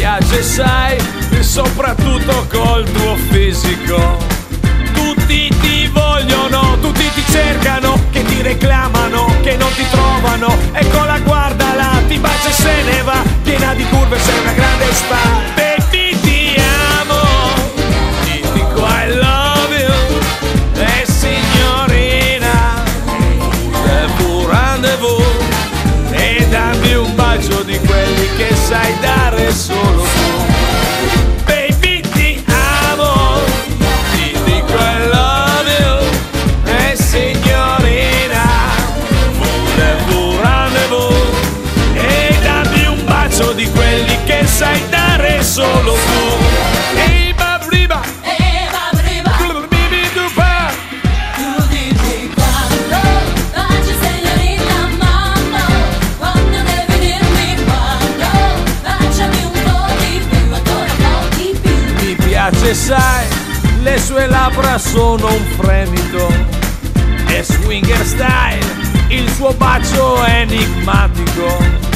piace, sai, e soprattutto col tuo fisico. Tutti ti vogliono, tutti ti cercano, che ti reclamano, che non ti trovano. Eccola, guardala, ti bacia e se ne va, piena di curve, sei una grande star. Baby, ti amo, ti dico I love you, e signorina, rendezvous, e dammi un bacio di quelli che sai dare solo tu. Baby, ti amo, ti dico I love you, e signorina, rendezvous, e dammi un bacio di quelli che sai dare solo tu. Ehi babriba, bibi dupa, Tu dimmi quando baci signorina mamma, quando devi dirmi quando, baciami un po' di più, ancora un po' di più. mi piace, sai, le sue labbra sono un fremito, è swinger style, il suo bacio è enigmatico.